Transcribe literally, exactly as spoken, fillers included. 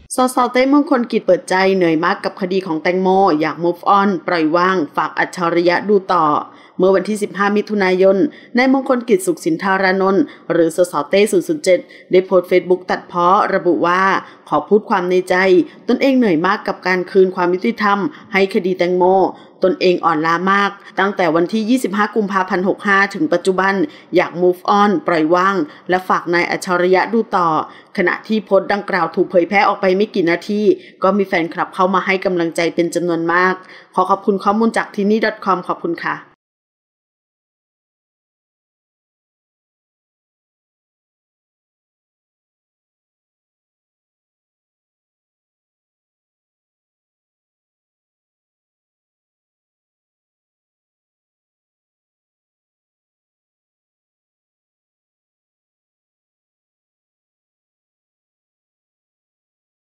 สสเต้มงคลกิจเปิดใจเหนื่อยมากกับคดีของแตงโมอยาก move on ปล่อยว่างฝากอัจฉริยะดูต่อเมื่อวันที่สิบห้ามิถุนายนนายมงคลกิจสุขสินธารานนท์หรือสสเต้ศูนย์ ศูนย์ เจ็ดได้โพสต์เฟซบุ๊กตัดพ้อระบุว่าขอพูดความในใจตนเองเหนื่อยมากกับการคืนความยุติธรรมให้คดีแตงโมตนเองอ่อนล้ามากตั้งแต่วันที่ยี่สิบห้ากุมภาพันธ์หกสิบห้าถึงปัจจุบันอยาก move on ปล่อยว่างและฝากนายอัจฉริยะดูต่อขณะที่โพสต์ดังกล่าวถูกเผยแพร่ออกไปไม่กี่นาทีก็มีแฟนคลับเข้ามาให้กำลังใจเป็นจำนวนมากขอขอบคุณข้อมูลจากที่นี่ .com ขอบคุณค่ะ